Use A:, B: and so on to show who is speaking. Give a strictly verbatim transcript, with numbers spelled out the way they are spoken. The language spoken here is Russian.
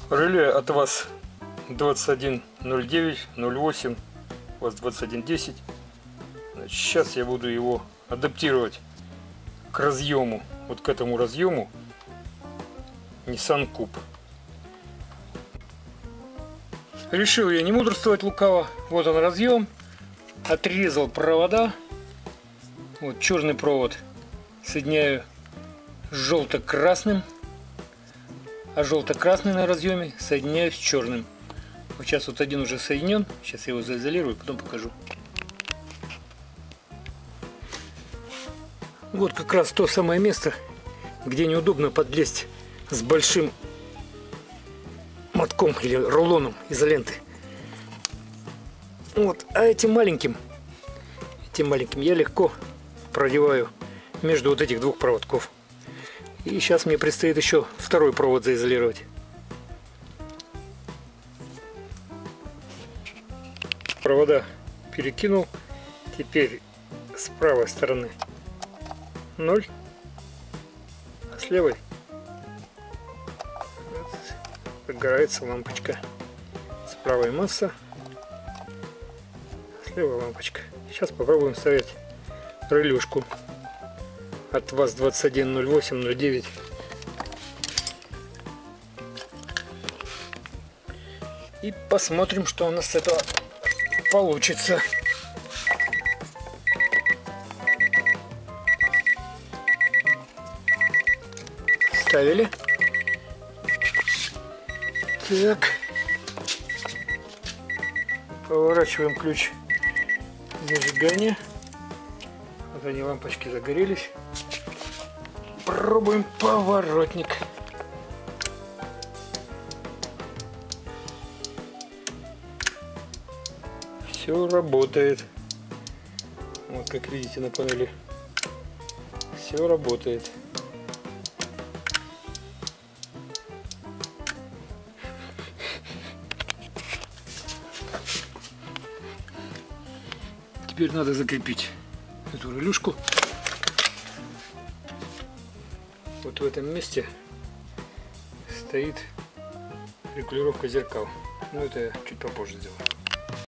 A: Реле от вас двадцать один ноль девять ноль восемь, у вас двадцать один десять. Сейчас я буду его адаптировать к разъему, вот к этому разъему Nissan Cube. Решил я не мудрствовать лукаво. Вот он разъем. Отрезал провода. Вот черный провод соединяю с желто-красным, а желто-красный на разъеме соединяю с черным. Вот сейчас вот один уже соединен. Сейчас я его заизолирую, потом покажу. Вот как раз то самое место, где неудобно подлезть с большим мотком или рулоном изоленты. Вот, а этим маленьким, этим маленьким я легко продеваю между вот этих двух проводков. И сейчас мне предстоит еще второй провод заизолировать. Провода перекинул. Теперь с правой стороны ноль, а с левой загорается лампочка. Справа масса, слева лампочка. Сейчас попробуем вставить релюшку от вас двадцать один ноль восемь ноль девять. И посмотрим, что у нас с этого получится. Ставили. Так. Поворачиваем ключ зажигания. Вот они, лампочки загорелись. Пробуем поворотник. Все работает. Вот как видите на панели. Все работает. Теперь надо закрепить эту релюшку. Вот в этом месте стоит регулировка зеркал. Но это я чуть попозже сделаю.